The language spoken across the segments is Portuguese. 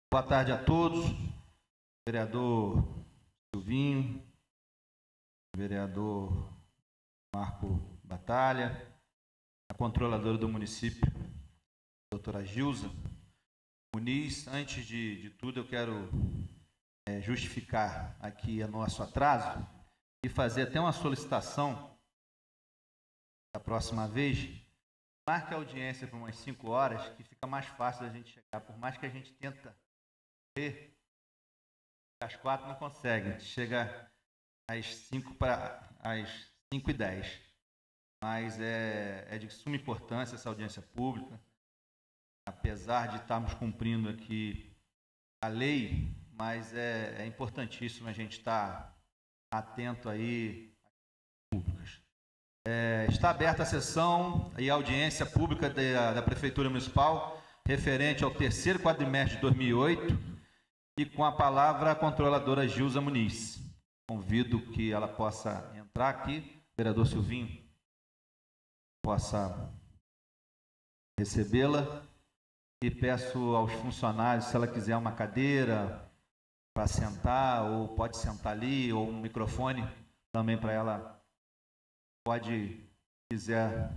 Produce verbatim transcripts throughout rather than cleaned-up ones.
Boa tarde a todos. Vereador Silvinho, vereador Marco Batalha, a controladora do município, doutora Gilza Muniz. Antes de, de tudo, eu quero é, justificar aqui o nosso atraso e fazer até uma solicitação da próxima vez. Marque a audiência por umas cinco horas, que fica mais fácil da gente chegar. Por mais que a gente tenta ver, às quatro não consegue. A gente chega às cinco para às cinco e dez. Mas é, é de suma importância essa audiência pública. Apesar de estarmos cumprindo aqui a lei, mas é, é importantíssimo a gente estar atento aí às públicas. É, está aberta a sessão e a audiência pública da, da Prefeitura Municipal referente ao terceiro quadrimestre de dois mil e oito e com a palavra a controladora Gilza Muniz. Convido que ela possa entrar aqui, vereador Silvinho, possa recebê-la e peço aos funcionários, se ela quiser uma cadeira para sentar, ou pode sentar ali, ou um microfone também para ela. Pode, quiser.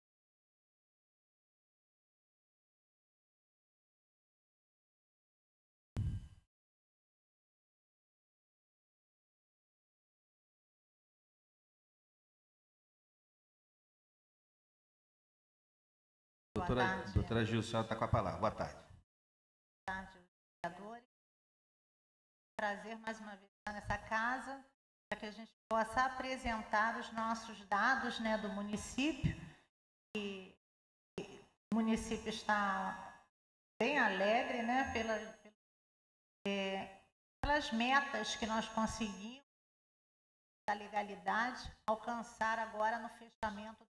Doutora, doutora Gil, a senhora está com a palavra. Boa tarde. Boa tarde, vereadores. Prazer mais uma vez estar nessa casa, para que a gente possa apresentar os nossos dados, né, do município. E, e o município está bem alegre, né, pela, pela, é, pelas metas que nós conseguimos da legalidade alcançar agora no fechamento.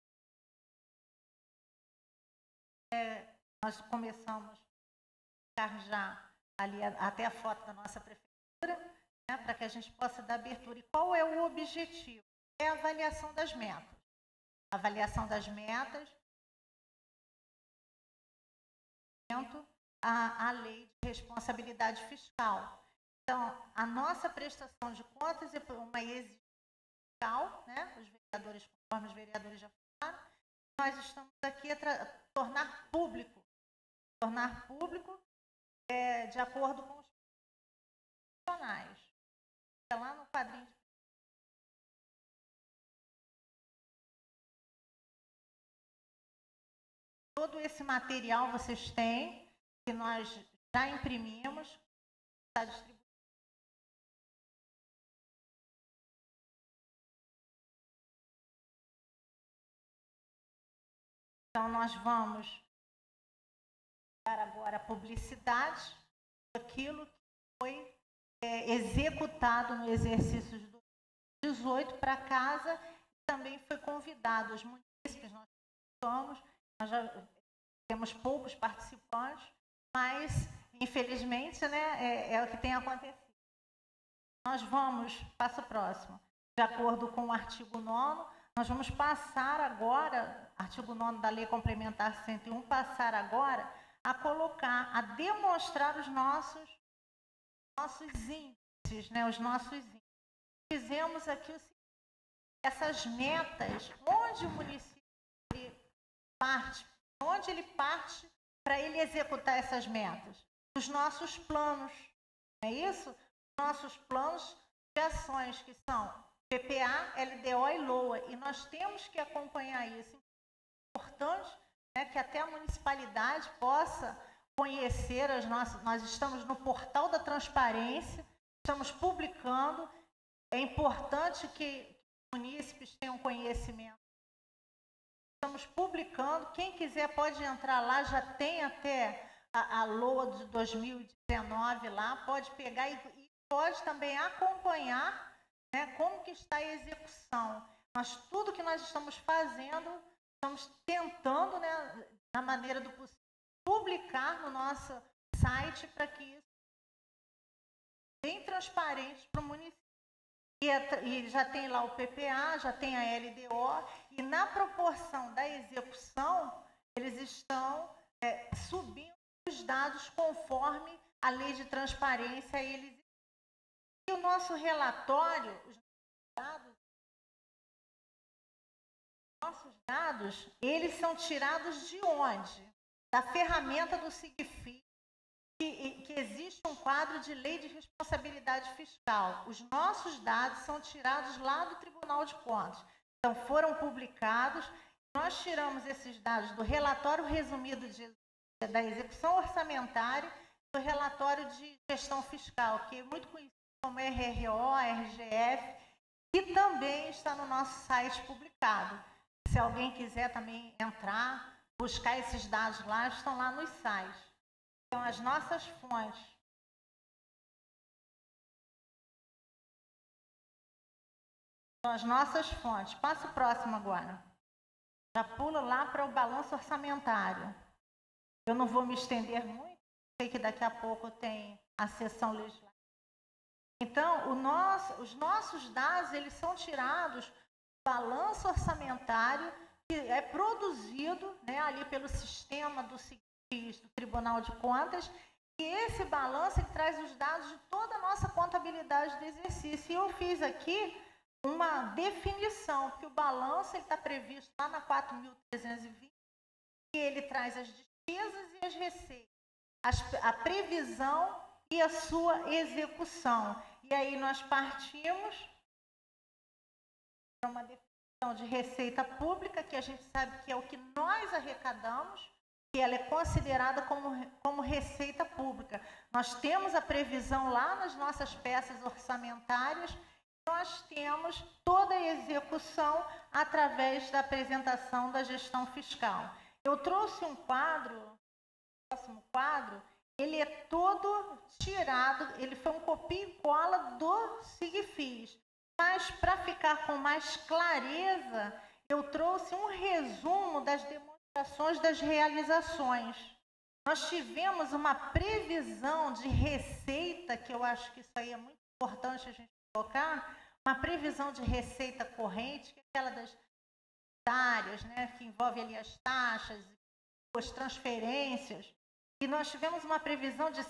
É, nós começamos a ficar já ali até a foto da nossa prefeitura, né, para que a gente possa dar abertura. E qual é o objetivo? É a avaliação das metas. A avaliação das metas, a, a lei de responsabilidade fiscal. Então, a nossa prestação de contas é uma exigência fiscal, né, os vereadores, conforme os vereadores já falaram, nós estamos aqui a tornar público, tornar público é, de acordo com os profissionais. Lá no quadrinho de... Todo esse material vocês têm, que nós já imprimimos, está distribuído. Então, nós vamos dar agora a publicidade daquilo que foi é, executado no exercício de dois mil e dezoito para casa. Também foi convidado os munícipes, nós participamos, nós já temos poucos participantes, mas, infelizmente, né, é, é o que tem acontecido. Nós vamos, passo próximo, de acordo com o artigo nono, nós vamos passar agora, artigo nono da Lei Complementar cento e um, passar agora a colocar, a demonstrar os nossos, nossos índices, né, os nossos índices. Fizemos aqui o seguinte, essas metas, onde o município parte, onde ele parte para ele executar essas metas? Os nossos planos, não é isso? Os nossos planos de ações, que são P P A, L D O e L O A, e nós temos que acompanhar isso. É importante, né, que até a municipalidade possa conhecer as nossas... Nós estamos no portal da transparência, estamos publicando, é importante que os munícipes tenham conhecimento. Estamos publicando, quem quiser pode entrar lá, já tem até a, a L O A de dois mil e dezenove lá, pode pegar e, e pode também acompanhar, né, como que está a execução. Mas tudo que nós estamos fazendo, estamos tentando, né, na maneira do possível, publicar no nosso site para que isso seja bem transparente para o município. E, e já tem lá o P P A, já tem a L D O, e na proporção da execução, eles estão é, subindo os dados conforme a lei de transparência, eles... E o nosso relatório, os dados, nossos dados, eles são tirados de onde? Da ferramenta do Sigfis, que, que existe um quadro de lei de responsabilidade fiscal. Os nossos dados são tirados lá do Tribunal de Contas. Então, foram publicados. Nós tiramos esses dados do relatório resumido de, da execução orçamentária, do relatório de gestão fiscal, que é muito conhecido como R R O, R G F, que também está no nosso site publicado. Se alguém quiser também entrar, buscar esses dados lá, estão lá nos sites. Então, as nossas fontes. São as nossas fontes. Passa o próximo agora. Já pulo lá para o balanço orçamentário. Eu não vou me estender muito, sei que daqui a pouco tem a sessão legislativa. Então, o nosso, os nossos dados, eles são tirados do balanço orçamentário, que é produzido, né, ali pelo sistema do, do Tribunal de Contas, e esse balanço ele traz os dados de toda a nossa contabilidade do exercício. E eu fiz aqui uma definição, que o balanço está previsto lá na quatro mil trezentos e vinte, e ele traz as despesas e as receitas, as, a previsão e a sua execução. E aí nós partimos para uma definição de receita pública, que a gente sabe que é o que nós arrecadamos, que ela é considerada como, como receita pública. Nós temos a previsão lá nas nossas peças orçamentárias, nós temos toda a execução através da apresentação da gestão fiscal. Eu trouxe um quadro, o próximo quadro, ele é todo tirado, ele foi um copia e cola do Sigfis. Mas, para ficar com mais clareza, eu trouxe um resumo das demonstrações das realizações. Nós tivemos uma previsão de receita, que eu acho que isso aí é muito importante a gente colocar, uma previsão de receita corrente, que é aquela das áreas, né, que envolve ali as taxas, as transferências, e nós tivemos uma previsão de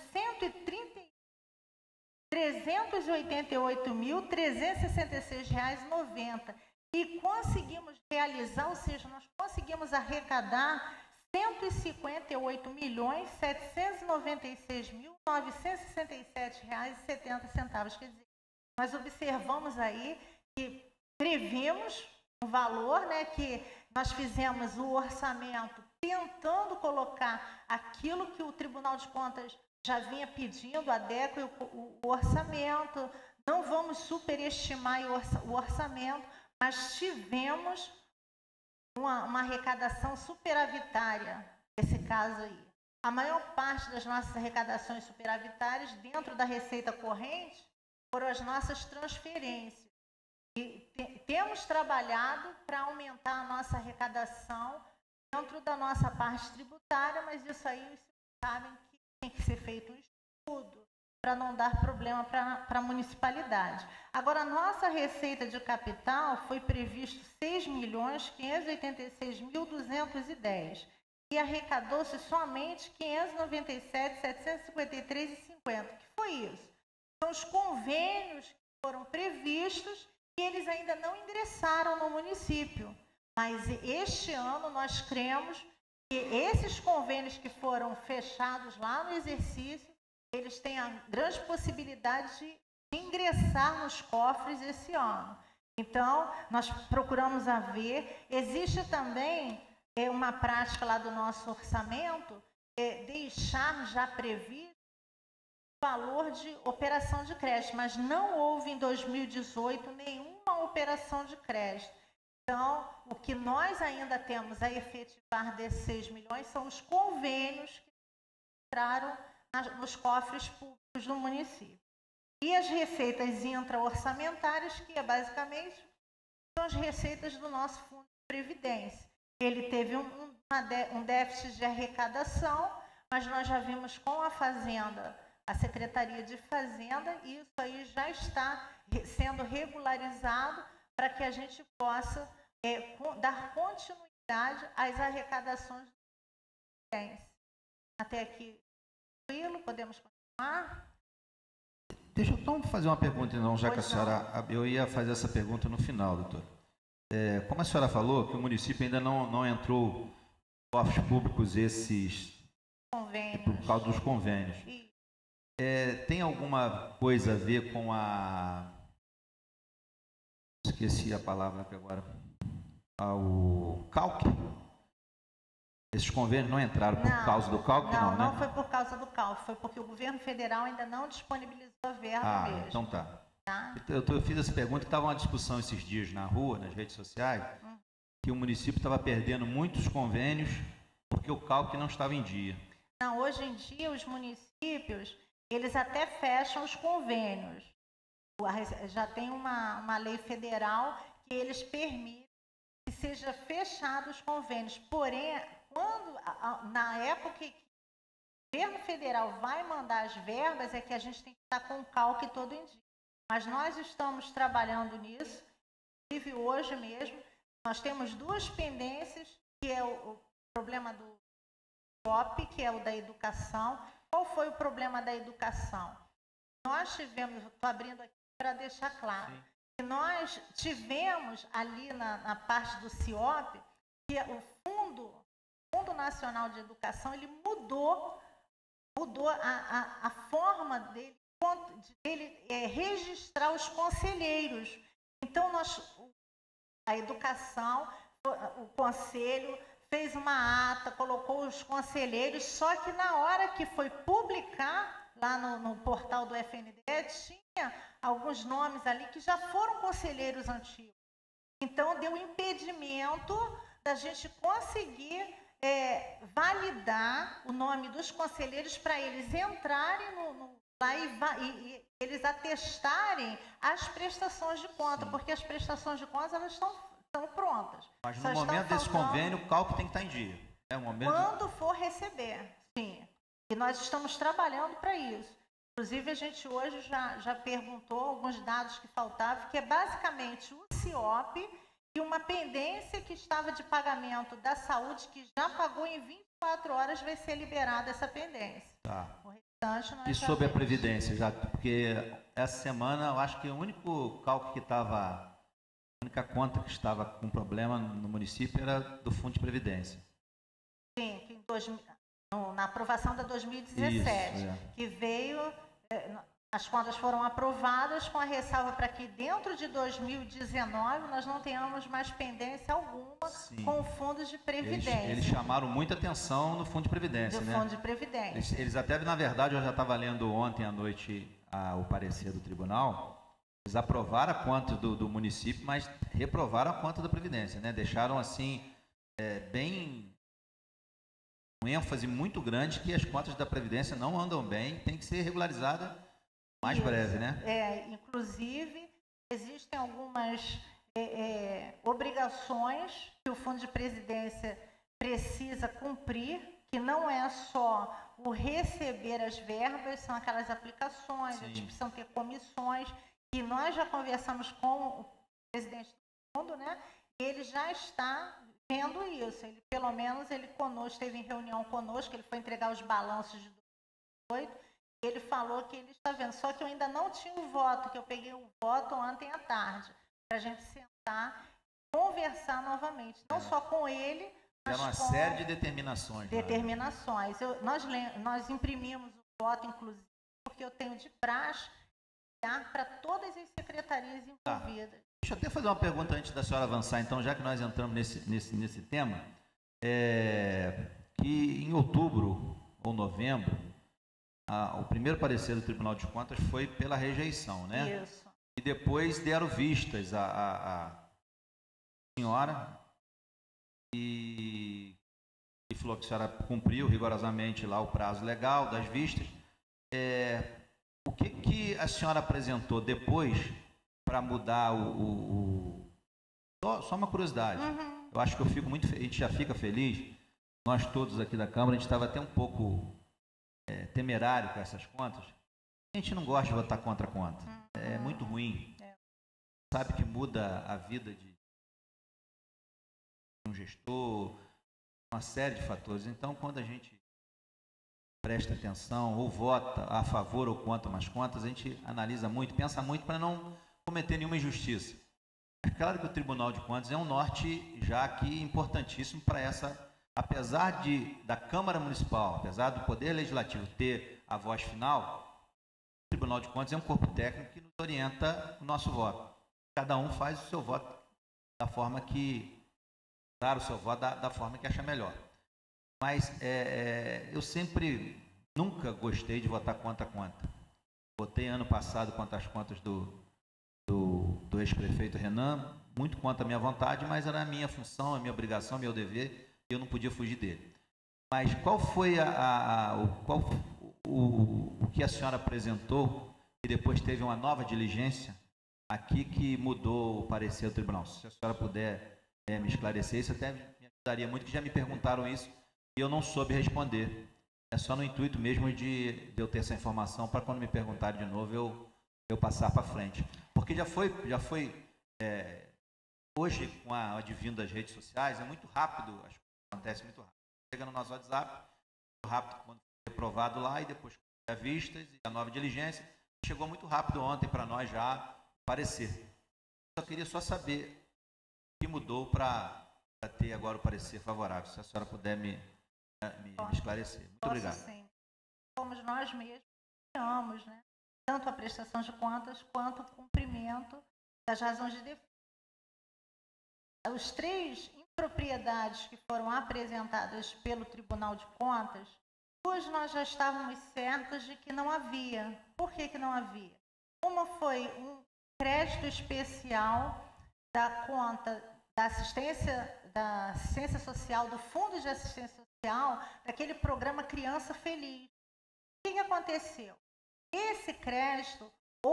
trezentos e oitenta e oito mil, trezentos e sessenta e seis reais e noventa centavos, e conseguimos realizar, ou seja, nós conseguimos arrecadar cento e cinquenta e oito milhões, setecentos e noventa e seis mil, novecentos e sessenta e sete reais e setenta centavos. Quer dizer, nós observamos aí que previmos um valor, né, que nós fizemos o orçamento tentando colocar aquilo que o Tribunal de Contas já vinha pedindo, adeque o, o orçamento, não vamos superestimar o orçamento, mas tivemos uma, uma arrecadação superavitária nesse caso aí. A maior parte das nossas arrecadações superavitárias dentro da receita corrente foram as nossas transferências. E te, temos trabalhado para aumentar a nossa arrecadação dentro da nossa parte tributária, mas isso aí vocês sabem que tem que ser feito um estudo para não dar problema para a municipalidade. Agora, a nossa receita de capital foi previsto seis milhões, quinhentos e oitenta e seis mil, duzentos e dez e arrecadou-se somente quinhentos e noventa e sete mil, setecentos e cinquenta e três reais e cinquenta centavos. O que foi isso? São os convênios que foram previstos e eles ainda não ingressaram no município. Mas este ano nós cremos que esses convênios que foram fechados lá no exercício, eles têm a grande possibilidade de ingressar nos cofres esse ano. Então, nós procuramos a ver. Existe também é, uma prática lá do nosso orçamento, é, deixar já previsto o valor de operação de crédito, mas não houve em dois mil e dezoito nenhuma operação de crédito. Então, o que nós ainda temos a efetivar desses seis milhões são os convênios que entraram nas, nos cofres públicos do município. E as receitas intra-orçamentárias, que é basicamente são as receitas do nosso fundo de previdência. Ele teve um, um déficit de arrecadação, mas nós já vimos com a Fazenda, a Secretaria de Fazenda, e isso aí já está sendo regularizado para que a gente possa é, dar continuidade às arrecadações do previdência. Até aqui, tranquilo, podemos continuar. Ah, Deixa eu então fazer uma pergunta, não, já que a Pois senhora. Eu ia fazer essa pergunta no final, doutor. É, como a senhora falou, que o município ainda não, não entrou em cofres públicos esses convênios. por causa dos convênios. E- É, tem alguma coisa a ver com a. Esqueci a palavra aqui agora. Ah, o calque? Esses convênios não entraram por Não, causa do calque, não, Não, né? não foi por causa do calque, foi porque o governo federal ainda não disponibilizou a verba Ah, mesmo. então tá. Tá? Eu, eu fiz essa pergunta, estava uma discussão esses dias na rua, nas redes sociais, Hum. que o município estava perdendo muitos convênios porque o calque não estava em dia. Não, hoje em dia os municípios, eles até fecham os convênios. O- a Rece- Já tem uma, uma lei federal que eles permitem que seja fechados os convênios. Porém, quando, a- a- na época que o governo federal vai mandar as verbas, é que a gente tem que estar com o calque todo em dia. Mas nós estamos trabalhando nisso, inclusive hoje mesmo, nós temos duas pendências, que é o, o problema do P O P, que é o da educação. Qual foi o problema da educação? Nós tivemos, estou abrindo aqui para deixar claro, Sim. que nós tivemos ali na, na parte do C I O P, que o Fundo, Fundo Nacional de Educação, ele mudou, mudou a, a, a forma dele, de ele é, registrar os conselheiros. Então, nós, a educação, o conselho fez uma ata, colocou os conselheiros, só que na hora que foi publicar lá no, no portal do F N D E, tinha alguns nomes ali que já foram conselheiros antigos. Então, deu impedimento da gente conseguir é, validar o nome dos conselheiros para eles entrarem no, no, lá e, e, e eles atestarem as prestações de conta, Sim. porque as prestações de contas elas estão, estão prontas. Mas no Só está momento desse faltando convênio, o calque tem que estar em dia. É o momento. quando for receber, sim. E nós estamos trabalhando para isso. Inclusive, a gente hoje já, já perguntou alguns dados que faltavam, que é basicamente o C I O P e uma pendência que estava de pagamento da saúde, que já pagou em vinte e quatro horas, vai ser liberada essa pendência. Tá. O restante nós E já sobre a temos. Previdência, já, porque essa semana eu acho que o único cálculo que estava, a única conta que estava com problema no município era do Fundo de Previdência. Sim, que em dois, no, na aprovação da dois mil e dezessete, Isso, é. que veio, eh, as contas foram aprovadas com a ressalva para que dentro de dois mil e dezenove nós não tenhamos mais pendência alguma Sim. com o Fundo de Eles, Previdência. eles chamaram muita atenção no Fundo de Previdência, do né? Fundo de Previdência. Eles, eles até, na verdade, eu já estava lendo ontem à noite a, o parecer do tribunal. Eles aprovaram a conta do, do município, mas reprovaram a conta da Previdência, né? Deixaram assim, é, bem, um ênfase muito grande que as contas da Previdência não andam bem, tem que ser regularizada mais Isso. breve, né? É, inclusive, existem algumas é, é, obrigações que o Fundo de Previdência precisa cumprir, que não é só o receber as verbas, são aquelas aplicações, Sim. eles precisam ter comissões, e nós já conversamos com o presidente do fundo, né? E ele já está vendo isso. Ele, pelo menos, ele conosco, esteve em reunião conosco, ele foi entregar os balanços de dois mil e dezoito, ele falou que ele está vendo, só que eu ainda não tinha o voto, que eu peguei o voto ontem à tarde, para a gente sentar e conversar novamente, não É. só com ele, mas Era uma com série de determinações. lá, né? determinações. Eu, nós, lem- nós imprimimos o voto, inclusive, porque eu tenho de praxe para todas as secretarias Tá. envolvidas. Deixa eu até fazer uma pergunta antes da senhora avançar, então, já que nós entramos nesse, nesse, nesse tema, é, que em outubro ou novembro, a, o primeiro parecer do Tribunal de Contas foi pela rejeição, né? Isso. E depois deram vistas à, à, à senhora e, e falou que a senhora cumpriu rigorosamente lá o prazo legal das vistas. É, o que, que a senhora apresentou depois para mudar o... o, o... Só, só uma curiosidade. Uhum. Eu acho que eu fico muito, fe- a gente já fica feliz. Nós todos aqui da Câmara, a gente estava até um pouco é, temerário com essas contas. A gente não gosta de votar contra a conta. É muito ruim. É. Sabe que muda a vida de um gestor, uma série de fatores. Então, quando a gente presta atenção, ou vota a favor ou contra umas contas, a gente analisa muito, pensa muito para não cometer nenhuma injustiça. É claro que o Tribunal de Contas é um norte já aqui importantíssimo para essa, apesar de da Câmara Municipal, apesar do Poder Legislativo ter a voz final, o Tribunal de Contas é um corpo técnico que nos orienta o nosso voto. Cada um faz o seu voto da forma que, dar o seu voto da, da forma que acha melhor. Mas é, eu sempre, nunca gostei de votar contra a conta. Votei ano passado contra as contas do, do, do ex-prefeito Renan, muito contra a minha vontade, mas era a minha função, a minha obrigação, meu dever, e eu não podia fugir dele. Mas qual foi a, a, a, o, qual, o, o que a senhora apresentou e depois teve uma nova diligência aqui que mudou o parecer do tribunal? Se a senhora puder é, me esclarecer, isso até me ajudaria muito, que já me perguntaram isso e eu não soube responder. É só no intuito mesmo de, de eu ter essa informação para quando me perguntarem de novo eu, eu passar para frente. Porque já foi, já foi é, hoje, com a advindo das redes sociais, é muito rápido, as coisas acontecem muito rápido. Chega no nosso WhatsApp, muito rápido quando foi aprovado lá e depois a vistas e a nova diligência. Chegou muito rápido ontem para nós já parecer. Só queria só saber o que mudou para ter agora o parecer favorável. Se a senhora puder me, me, me esclarecer. Muito Posso, obrigado. Sim. Somos nós mesmos que criamos, né, tanto a prestação de contas quanto o cumprimento das razões de defesa. Os três impropriedades que foram apresentadas pelo Tribunal de Contas, duas nós já estávamos certas de que não havia. Por que que não havia? Uma foi um crédito especial da conta da assistência, da assistência social, do Fundo de Assistência Social, daquele programa Criança Feliz. O que que aconteceu? Esse crédito,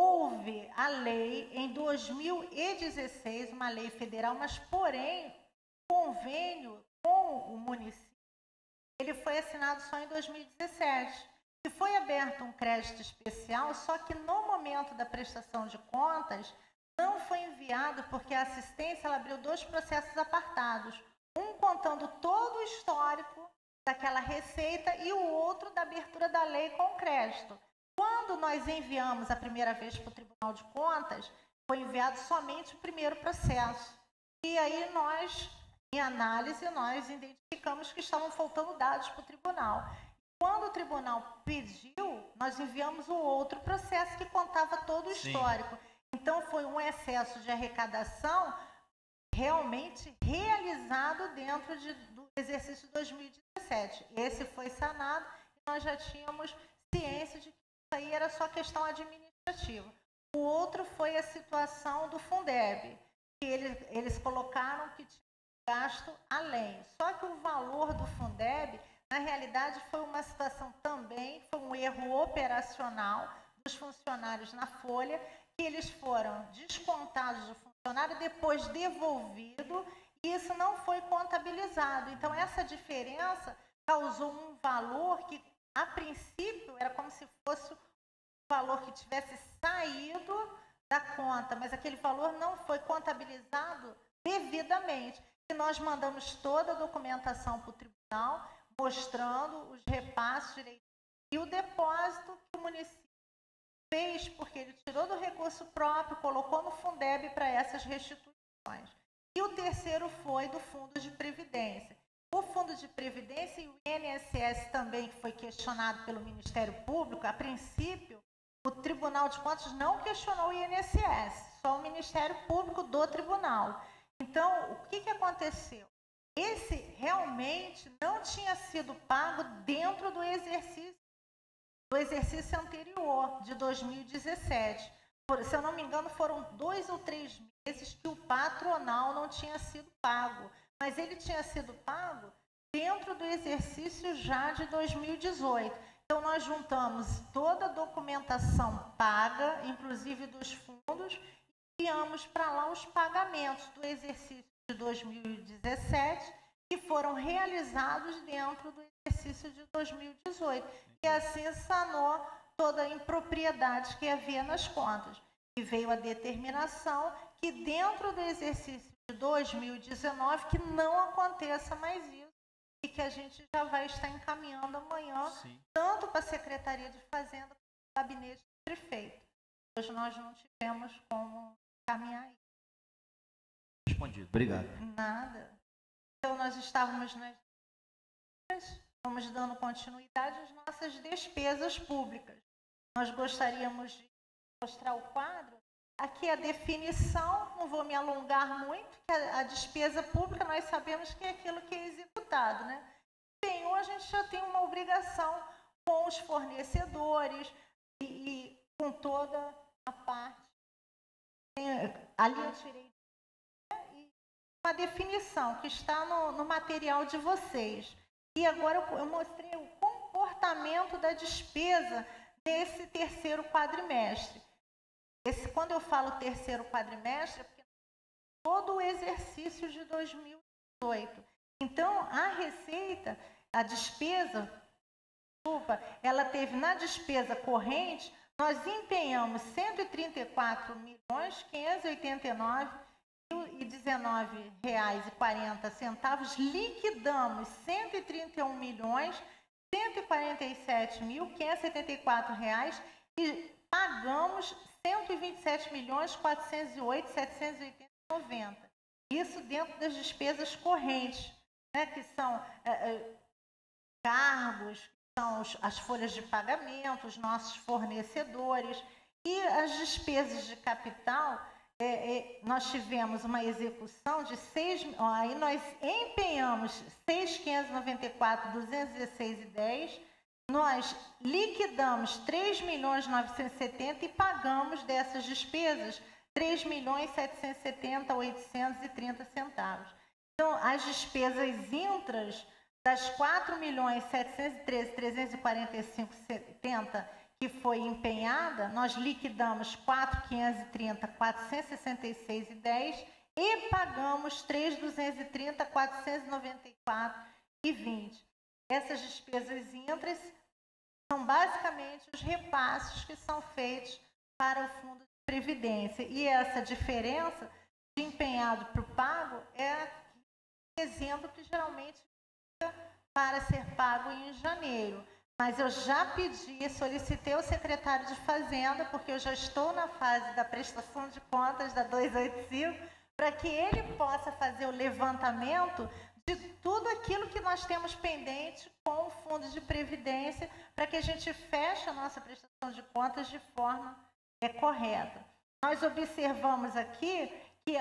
houve a lei em dois mil e dezesseis, uma lei federal, mas porém, convênio com o município, ele foi assinado só em dois mil e dezessete. E foi aberto um crédito especial, só que no momento da prestação de contas, não foi enviado, porque a assistência ela abriu dois processos apartados. Um contando todo o histórico daquela receita e o outro da abertura da lei com o crédito. Quando nós enviamos a primeira vez para o Tribunal de Contas, foi enviado somente o primeiro processo. E aí nós, em análise, nós identificamos que estavam faltando dados para o tribunal. Quando o tribunal pediu, nós enviamos o outro processo que contava todo o histórico. Sim. Então, foi um excesso de arrecadação realmente realizado dentro de, do exercício de dois mil e dezessete. Esse foi sanado e nós já tínhamos ciência de que isso aí era só questão administrativa. O outro foi a situação do Fundeb, que eles, eles colocaram que tinha gasto além. Só que o valor do Fundeb, na realidade, foi uma situação também, foi um erro operacional dos funcionários na folha, que eles foram descontados do funcionário, depois devolvido, e isso não foi contabilizado. Então, essa diferença causou um valor que, a princípio, era como se fosse um valor que tivesse saído da conta, mas aquele valor não foi contabilizado devidamente. E nós mandamos toda a documentação para o tribunal, mostrando os repasses direitos e o depósito que o município fez, porque ele tirou do recurso próprio, colocou no Fundeb para essas restituições. E o terceiro foi do Fundo de Previdência. O Fundo de Previdência e o I N S S também, que foi questionado pelo Ministério Público, a princípio, o Tribunal de Contas não questionou o I N S S, só o Ministério Público do Tribunal. Então, o que que aconteceu? Esse realmente não tinha sido pago dentro do exercício, do exercício anterior, de dois mil e dezessete. Por, se eu não me engano, foram dois ou três meses que o patronal não tinha sido pago, mas ele tinha sido pago dentro do exercício já de dois mil e dezoito. Então, nós juntamos toda a documentação paga, inclusive dos fundos, e enviamos para lá os pagamentos do exercício de dois mil e dezessete, que foram realizados dentro do exercício de dois mil e dezoito. E assim sanou toda a impropriedade que havia nas contas. E veio a determinação que dentro do exercício de dois mil e dezenove, que não aconteça mais isso, e que que a gente já vai estar encaminhando amanhã, Sim. tanto para a Secretaria de Fazenda quanto para o Gabinete do Prefeito. Hoje nós não tivemos como encaminhar isso. Respondido. Obrigado. Nada. Então, nós estávamos nas Vamos dando continuidade às nossas despesas públicas. Nós gostaríamos de mostrar o quadro. Aqui a definição, não vou me alongar muito, que a, a despesa pública nós sabemos que é aquilo que é executado, né? Bem, hoje a gente já tem uma obrigação com os fornecedores e, e com toda a parte. Ali eu tirei e uma definição que está no, no material de vocês. E agora eu mostrei o comportamento da despesa desse terceiro quadrimestre. Esse, quando eu falo terceiro quadrimestre, é porque todo o exercício de dois mil e dezoito. Então, a receita, a despesa, desculpa, ela teve na despesa corrente, nós empenhamos cento e trinta e quatro milhões, quinhentos e oitenta e nove mil e dezenove reais e quarenta centavos, liquidamos cento e trinta e um milhões, cento e quarenta e sete mil, quinhentos e setenta e quatro reais e pagamos cento e vinte e sete milhões, quatrocentos e oito mil, setecentos e oitenta e noventa. Isso dentro das despesas correntes, né, que são é, é, cargos, que são os, as folhas de pagamento, os nossos fornecedores. E as despesas de capital, é, é, nós tivemos uma execução de seis, ó, aí nós empenhamos seis mil quinhentos e noventa e quatro mil, duzentos e dezesseis reais e dez centavos. Nós liquidamos três milhões novecentos e setenta e pagamos dessas despesas três milhões setecentos e setenta mil, oitocentos e trinta centavos. Então, as despesas intras das quatro milhões setecentos e treze mil, trezentos e quarenta e cinco reais e setenta centavos que foi empenhada, nós liquidamos quatro milhões quinhentos e trinta mil, quatrocentos e sessenta e seis reais e dez centavos e pagamos três milhões duzentos e trinta mil, quatrocentos e noventa e quatro reais e vinte centavos. Essas despesas intras são basicamente os repasses que são feitos para o Fundo de Previdência. E essa diferença de empenhado para o pago é dezembro, que geralmente fica para ser pago em janeiro. Mas eu já pedi, solicitei ao secretário de Fazenda, porque eu já estou na fase da prestação de contas da duzentos e oitenta e cinco, para que ele possa fazer o levantamento de tudo aquilo que nós temos pendente com o Fundo de Previdência, para que a gente feche a nossa prestação de contas de forma é, correta. Nós observamos aqui que,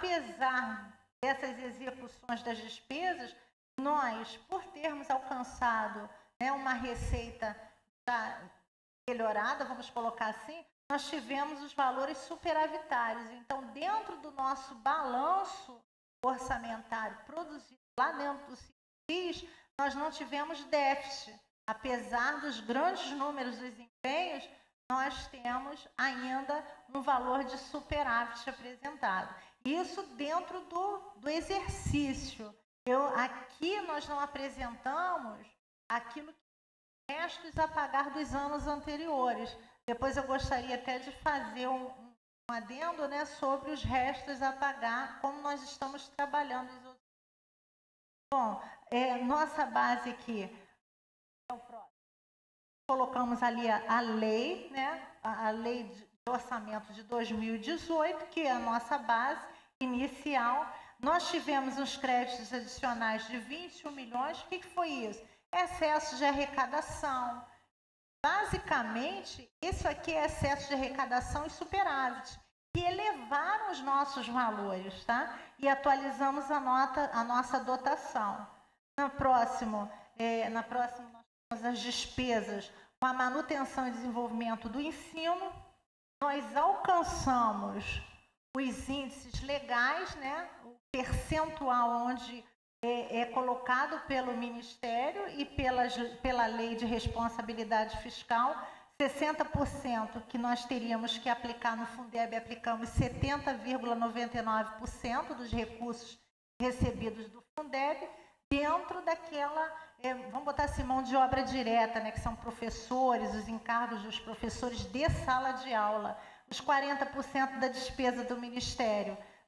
apesar dessas execuções das despesas, nós, por termos alcançado, né, uma receita já melhorada, vamos colocar assim, nós tivemos os valores superavitários. Então, dentro do nosso balanço orçamentário produzido lá dentro do C I S, nós não tivemos déficit. Apesar dos grandes números dos empenhos, nós temos ainda um valor de superávit apresentado. Isso dentro do, do exercício. Eu, aqui nós não apresentamos aquilo que restos a pagar dos anos anteriores. Depois eu gostaria até de fazer um, um adendo, né, sobre os restos a pagar, como nós estamos trabalhando. Bom, é, nossa base aqui é o próximo. Colocamos ali a, a lei, né, a, a lei de orçamento de dois mil e dezoito, que é a nossa base inicial. Nós tivemos uns créditos adicionais de vinte e um milhões. O que, que foi isso? Excesso de arrecadação. Basicamente, isso aqui é excesso de arrecadação e superávit, que elevaram os nossos valores, tá? E atualizamos a, nota, a nossa dotação. No próximo, é, na próxima, nós temos as despesas com a manutenção e desenvolvimento do ensino. Nós alcançamos os índices legais, né? O percentual onde é, é colocado pelo Ministério e pelas, pela Lei de Responsabilidade Fiscal. sessenta por cento que nós teríamos que aplicar no Fundeb, aplicamos setenta vírgula noventa e nove por cento dos recursos recebidos do Fundeb, dentro daquela, é, vamos botar assim, mão de obra direta, né, que são professores, os encargos dos professores de sala de aula. Os quarenta por cento da despesa do Ministério,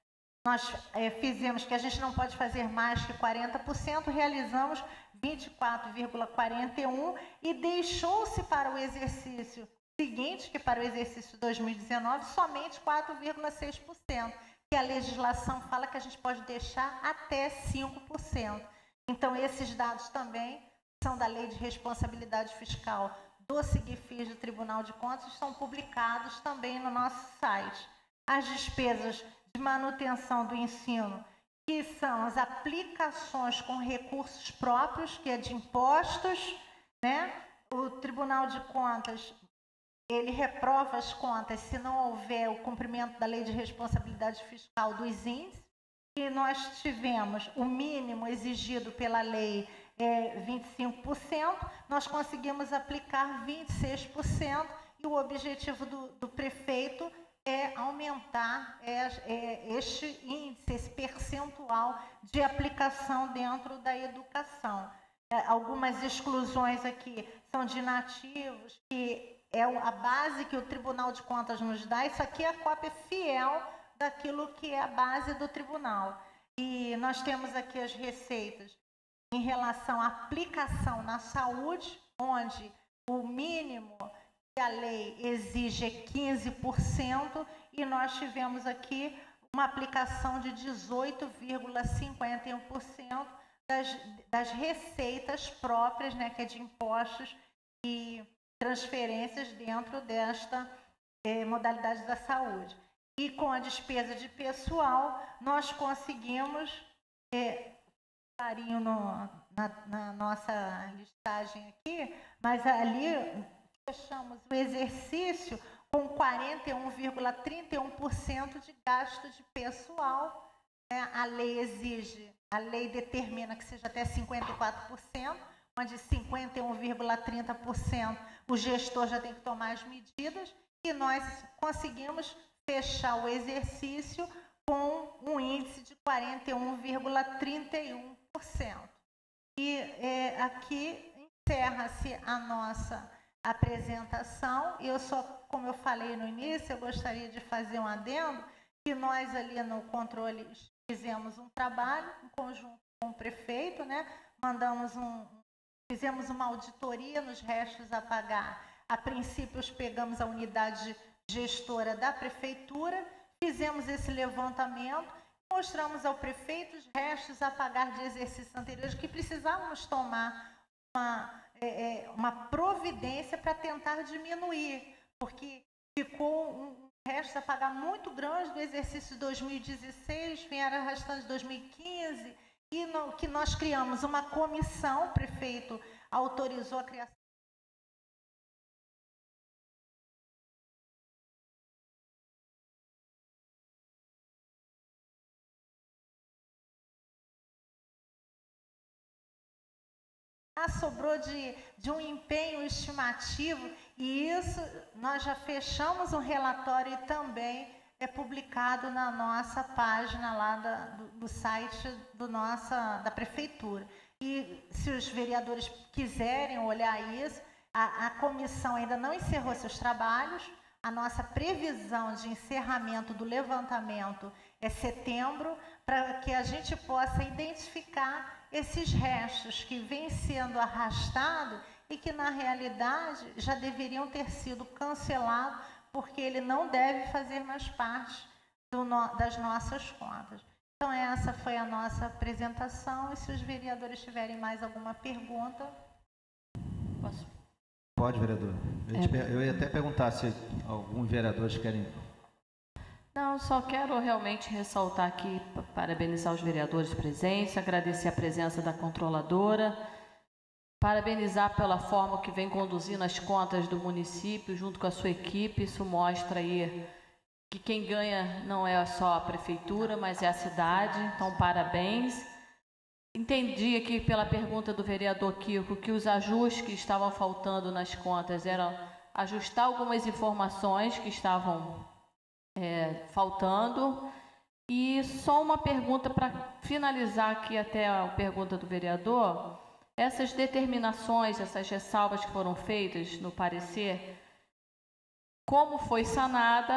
nós é, fizemos que a gente não pode fazer mais que quarenta por cento, realizamos vinte e quatro vírgula quarenta e um por cento e deixou-se para o exercício seguinte, que para o exercício dois mil e dezenove, somente quatro vírgula seis por cento, que a legislação fala que a gente pode deixar até cinco por cento. Então, esses dados também são da Lei de Responsabilidade Fiscal do SIGFIS do Tribunal de Contas, são publicados também no nosso site. As despesas de manutenção do ensino, que são as aplicações com recursos próprios, que é de impostos, né? O Tribunal de Contas, ele reprova as contas se não houver o cumprimento da Lei de Responsabilidade Fiscal dos índices, e nós tivemos o mínimo exigido pela lei é vinte e cinco por cento, nós conseguimos aplicar vinte e seis por cento, e o objetivo do, do prefeito é aumentar é, é, este índice, esse percentual de aplicação dentro da educação. É, algumas exclusões aqui são de nativos, que é a base que o Tribunal de Contas nos dá. Isso aqui é a cópia fiel daquilo que é a base do tribunal. E nós temos aqui as receitas em relação à aplicação na saúde, onde o mínimo que a lei exige é quinze por cento, e nós tivemos aqui uma aplicação de dezoito vírgula cinquenta e um por cento das, das receitas próprias, né, que é de impostos e transferências dentro desta eh, modalidade da saúde. E com a despesa de pessoal, nós conseguimos, é, carinho no, na, na nossa listagem aqui, mas ali fechamos o exercício com quarenta e um vírgula trinta e um por cento de gasto de pessoal. Né? A lei exige, a lei determina que seja até cinquenta e quatro por cento, onde cinquenta e um vírgula trinta por cento o gestor já tem que tomar as medidas, e nós conseguimos fechar o exercício com um índice de quarenta e um vírgula trinta e um por cento. E é, aqui encerra-se a nossa apresentação. Eu só, como eu falei no início, eu gostaria de fazer um adendo, que nós ali no controle fizemos um trabalho em conjunto com o prefeito, né? Mandamos um, fizemos uma auditoria nos restos a pagar. A princípio, pegamos a unidade gestora da prefeitura, fizemos esse levantamento, mostramos ao prefeito os restos a pagar de exercícios anteriores, que precisávamos tomar uma, é, uma providência para tentar diminuir, porque ficou um resto a pagar muito grande do exercício de dois mil e dezesseis, vieram arrastando de dois mil e quinze, e no, que nós criamos uma comissão, o prefeito autorizou a criação sobrou de, de um empenho estimativo, e isso nós já fechamos um relatório e também é publicado na nossa página lá da, do, do site do nossa, da prefeitura. E se os vereadores quiserem olhar isso, a, a comissão ainda não encerrou seus trabalhos, a nossa previsão de encerramento do levantamento é setembro, para que a gente possa identificar esses restos que vêm sendo arrastados e que, na realidade, já deveriam ter sido cancelados, porque ele não deve fazer mais parte do no, das nossas contas. Então, essa foi a nossa apresentação, e se os vereadores tiverem mais alguma pergunta... Posso? Pode, vereador. Eu, É. te, eu ia até perguntar se alguns vereadores querem... Não, só quero realmente ressaltar aqui, parabenizar os vereadores presentes, agradecer a presença da controladora, parabenizar pela forma que vem conduzindo as contas do município junto com a sua equipe. Isso mostra aí que quem ganha não é só a prefeitura, mas é a cidade. Então, parabéns. Entendi aqui pela pergunta do vereador Kiko que os ajustes que estavam faltando nas contas eram ajustar algumas informações que estavam É, faltando. E só uma pergunta para finalizar aqui até a pergunta do vereador. Essas determinações, essas ressalvas que foram feitas no parecer, como foi sanada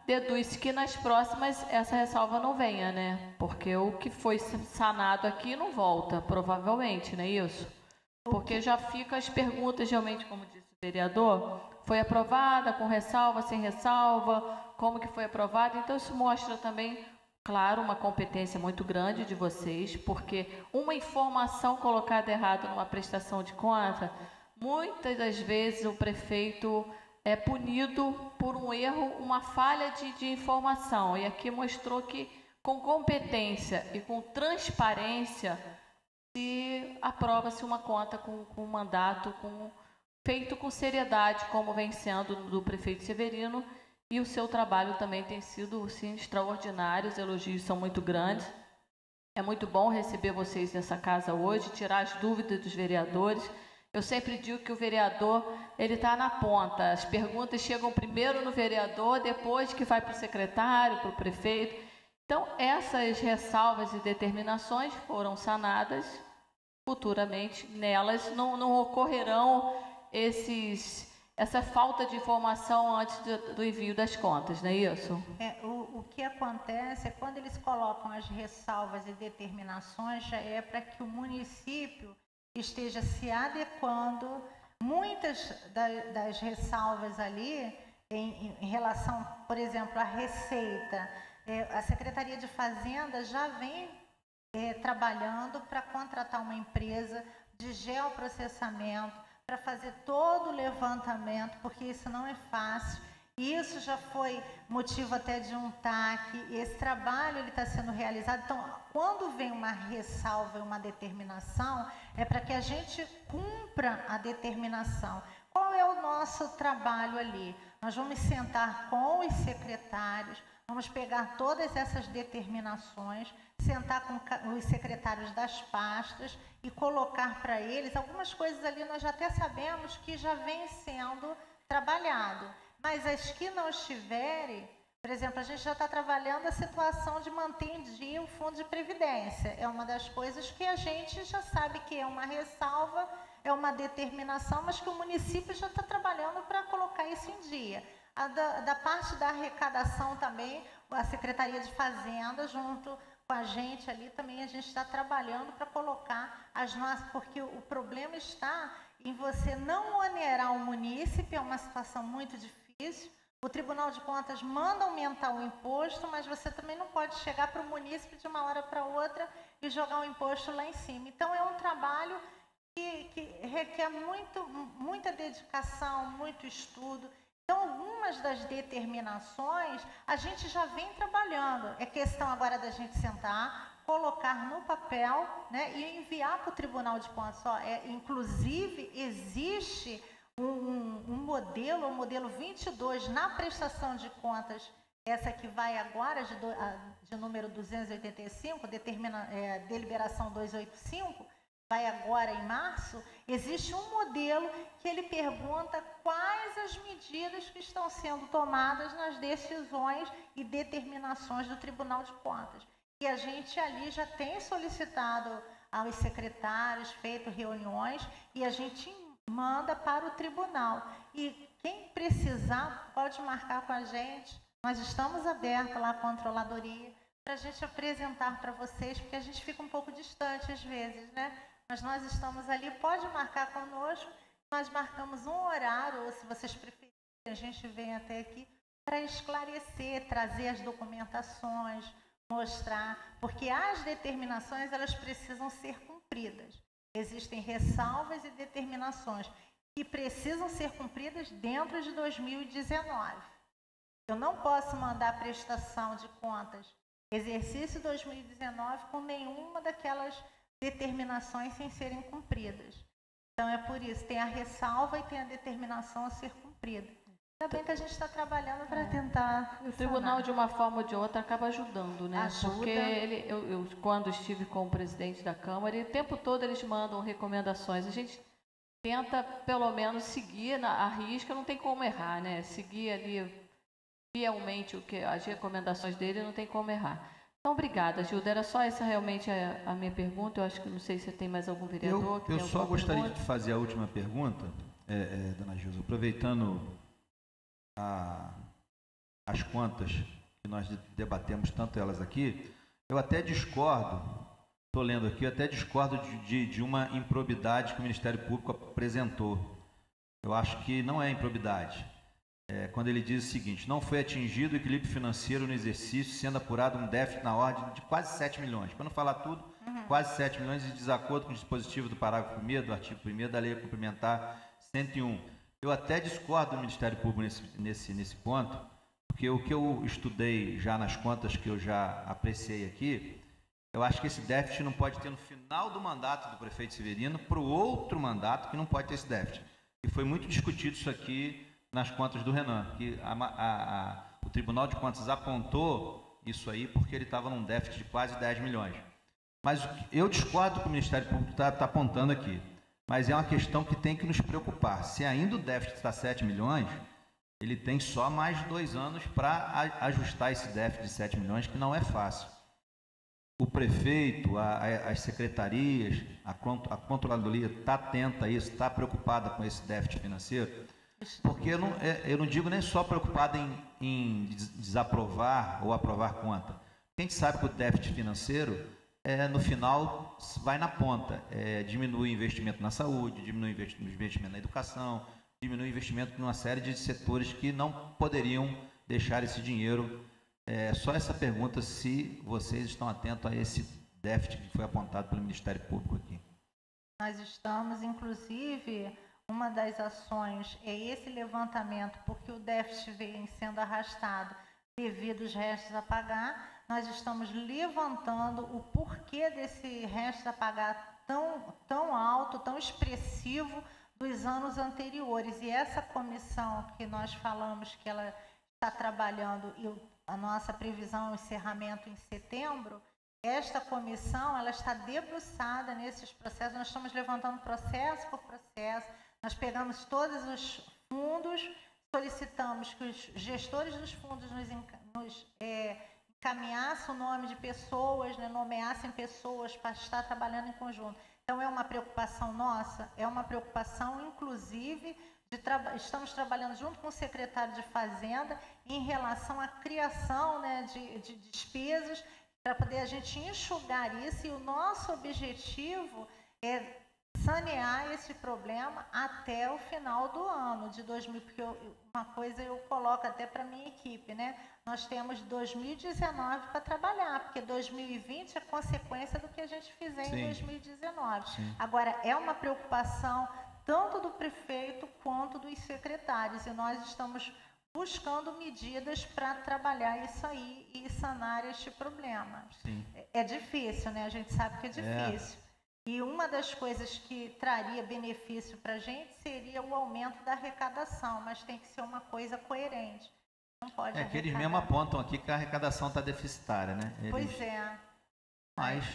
deduz-se que nas próximas essa ressalva não venha, né? Porque o que foi sanado aqui não volta, provavelmente, não é isso? Porque já fica as perguntas, realmente, como disse o vereador, foi aprovada com ressalva, sem ressalva, como que foi aprovada. Então, isso mostra também, claro, uma competência muito grande de vocês, porque uma informação colocada errada numa prestação de conta, muitas das vezes o prefeito é punido por um erro, uma falha de, de informação. E aqui mostrou que, com competência e com transparência, se aprova-se uma conta com, com mandato, com, feito com seriedade, como vem sendo do prefeito Severino, e o seu trabalho também tem sido, sim, extraordinário, os elogios são muito grandes. É muito bom receber vocês nessa casa hoje, tirar as dúvidas dos vereadores. Eu sempre digo que o vereador, ele está na ponta. As perguntas chegam primeiro no vereador, depois que vai para o secretário, para o prefeito. Então, essas ressalvas e determinações foram sanadas. Futuramente, nelas não, não ocorrerão esses, essa falta de informação antes do, do envio das contas, não é isso? É, o, o que acontece é quando eles colocam as ressalvas e determinações, já é para que o município esteja se adequando. Muitas da, das ressalvas ali, em, em relação, por exemplo, à receita, é, a Secretaria de Fazenda já vem é, trabalhando para contratar uma empresa de geoprocessamento, para fazer todo o levantamento, porque isso não é fácil. Isso já foi motivo até de um T A C, esse trabalho ele está sendo realizado. Então, quando vem uma ressalva e uma determinação, é para que a gente cumpra a determinação. Qual é o nosso trabalho ali? Nós vamos sentar com os secretários, vamos pegar todas essas determinações, sentar com os secretários das pastas e colocar para eles algumas coisas ali, nós já até sabemos que já vem sendo trabalhado. Mas as que não estiverem, por exemplo, a gente já está trabalhando a situação de manter em dia o fundo de previdência. É uma das coisas que a gente já sabe que é uma ressalva, é uma determinação, mas que o município já está trabalhando para colocar isso em dia. A da, da parte da arrecadação também, a Secretaria de Fazenda, junto com a gente ali, também a gente está trabalhando para colocar as nossas, porque o problema está em você não onerar o munícipe, é uma situação muito difícil. O Tribunal de Contas manda aumentar o imposto, mas você também não pode chegar para o munícipe de uma hora para outra e jogar o imposto lá em cima. Então, é um trabalho que, que requer muito, muita dedicação, muito estudo. Então, algumas das determinações a gente já vem trabalhando. É questão agora da gente sentar, colocar no papel, né, e enviar para o Tribunal de Contas. Ó, é, inclusive, existe um, um, um modelo, o modelo vinte e dois, na prestação de contas, essa que vai agora, de, do, a, de número duzentos e oitenta e cinco, determina, é, deliberação duzentos e oitenta e cinco, vai agora em março, existe um modelo que ele pergunta quais as medidas que estão sendo tomadas nas decisões e determinações do Tribunal de Contas. E a gente ali já tem solicitado aos secretários, feito reuniões, e a gente manda para o tribunal. E quem precisar pode marcar com a gente. Nós estamos abertos lá à controladoria para a gente apresentar para vocês, porque a gente fica um pouco distante às vezes, né? Mas nós estamos ali, pode marcar conosco, nós marcamos um horário, ou se vocês preferirem, a gente vem até aqui para esclarecer, trazer as documentações, mostrar, porque as determinações elas precisam ser cumpridas. Existem ressalvas e determinações que precisam ser cumpridas dentro de dois mil e dezenove. Eu não posso mandar prestação de contas exercício dois mil e dezenove com nenhuma daquelas determinações sem serem cumpridas. Então é por isso, tem a ressalva e tem a determinação a ser cumprida. Ainda bem que a gente está trabalhando para tentar... O tribunal, de uma forma ou de outra, acaba ajudando, né? Ajuda. Porque ele, eu, eu, quando estive com o presidente da Câmara, e o tempo todo eles mandam recomendações. A gente tenta, pelo menos, seguir na, a risca, não tem como errar, né? Seguir ali fielmente o que, as recomendações dele, não tem como errar. Então, obrigada, Gilda. Era só essa realmente a, a minha pergunta. Eu acho que não sei se tem mais algum vereador. Eu, que eu tem só gostaria pergunta. de fazer a última pergunta, é, é, dona Gilda, aproveitando a, as contas que nós debatemos, tanto elas aqui, eu até discordo, estou lendo aqui, eu até discordo de, de, de uma improbidade que o Ministério Público apresentou. Eu acho que não é improbidade. É, quando ele diz o seguinte: não foi atingido o equilíbrio financeiro no exercício, sendo apurado um déficit na ordem de quase sete milhões. Para não falar tudo, uhum. quase sete milhões de desacordo com o dispositivo do parágrafo primeiro do artigo primeiro da Lei Complementar cento e um. Eu até discordo do Ministério Público nesse, nesse, nesse ponto, porque o que eu estudei já nas contas que eu já apreciei aqui, eu acho que esse déficit não pode ter no final do mandato do prefeito Severino para o outro mandato que não pode ter esse déficit. E foi muito discutido isso aqui nas contas do Renan, que a, a, a, o Tribunal de Contas apontou isso aí porque ele estava num déficit de quase dez milhões. Mas eu discordo do que o Ministério Público está tá apontando aqui, mas é uma questão que tem que nos preocupar. Se ainda o déficit está sete milhões, ele tem só mais de dois anos para ajustar esse déficit de sete milhões, que não é fácil. O prefeito, a, a, as secretarias, a, a controladoria está atenta a isso, está preocupada com esse déficit financeiro, porque eu não, eu não digo nem só preocupada em, em desaprovar ou aprovar conta. A gente sabe que o déficit financeiro, é, no final, vai na ponta. É, diminui o investimento na saúde, diminui o investimento na educação, diminui o investimento em uma série de setores que não poderiam deixar esse dinheiro. É, só essa pergunta, se vocês estão atentos a esse déficit que foi apontado pelo Ministério Público aqui. Nós estamos, inclusive, uma das ações é esse levantamento, porque o déficit vem sendo arrastado devido aos restos a pagar. Nós estamos levantando o porquê desse resto a pagar tão, tão alto, tão expressivo dos anos anteriores. E essa comissão que nós falamos que ela está trabalhando, e a nossa previsão é o encerramento em setembro, esta comissão ela está debruçada nesses processos. Nós estamos levantando processo por processo, nós pegamos todos os fundos, solicitamos que os gestores dos fundos nos, nos é, encaminhassem o nome de pessoas, né, nomeassem pessoas para estar trabalhando em conjunto. Então, é uma preocupação nossa, é uma preocupação, inclusive, de tra estamos trabalhando junto com o secretário de Fazenda em relação à criação, né, de, de despesas, para poder a gente enxugar isso, e o nosso objetivo é sanear esse problema até o final do ano de dois mil, porque eu, uma coisa eu coloco até para a minha equipe, né? Nós temos dois mil e dezenove para trabalhar, porque dois mil e vinte é consequência do que a gente fizer Sim. em dois mil e dezenove. Sim. Agora, é uma preocupação tanto do prefeito quanto dos secretários, e nós estamos buscando medidas para trabalhar isso aí e sanar este problema. Sim. É, é difícil, né? A gente sabe que é difícil. É. E uma das coisas que traria benefício para a gente seria o aumento da arrecadação, mas tem que ser uma coisa coerente. Não pode é que eles mesmo apontam aqui que a arrecadação está deficitária, né? Eles... Pois é. Mas...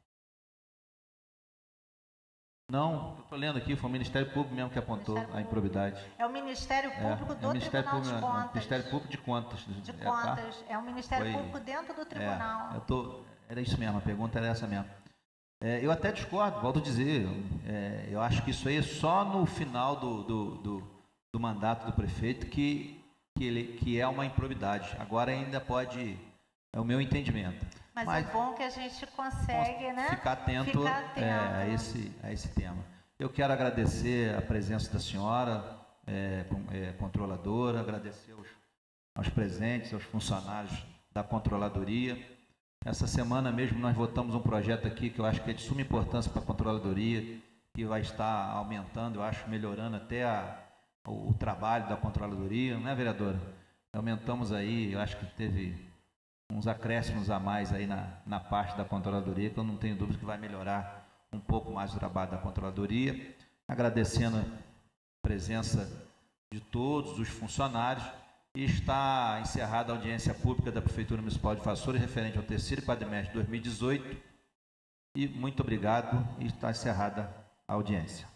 Não, eu estou lendo aqui, foi o Ministério Público mesmo que apontou a improbidade. É o Ministério Público é, do é o Ministério Tribunal Público, de Contas. É o Ministério Público de Contas. De é, Contas, tá? é o Ministério foi, Público dentro do Tribunal. É, eu tô, era isso mesmo, a pergunta era essa mesmo. É, eu até discordo, volto a dizer, é, eu acho que isso aí é só no final do, do, do, do mandato do prefeito que, que, ele, que é uma improbidade. Agora ainda pode, é o meu entendimento. Mas, Mas é bom que a gente consegue, né? Ficar atento, ficar atento. É, a, esse, a esse tema. Eu quero agradecer a presença da senhora, é, é, controladora, agradecer aos, aos presentes, aos funcionários da controladoria. Essa semana mesmo nós votamos um projeto aqui que eu acho que é de suma importância para a controladoria, que vai estar aumentando, eu acho, melhorando até a, o, o trabalho da controladoria, não é, vereadora? Aumentamos aí, eu acho que teve uns acréscimos a mais aí na, na parte da controladoria, que eu não tenho dúvida que vai melhorar um pouco mais o trabalho da controladoria. Agradecendo a presença de todos os funcionários. E está encerrada a audiência pública da Prefeitura Municipal de Vassouras, referente ao terceiro quadrimestre de dois mil e dezoito. E muito obrigado, e está encerrada a audiência.